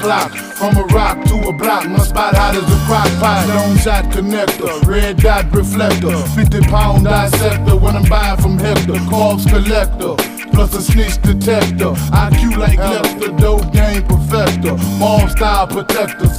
clock. From a rock to a block, my spot hot as a crock pot. Long shot connector, red dot reflector, 50-pound dissector when I'm buying from Hector. Carbs collector, plus a snitch detector. IQ like Lester, dope game perfecter, mom style protector.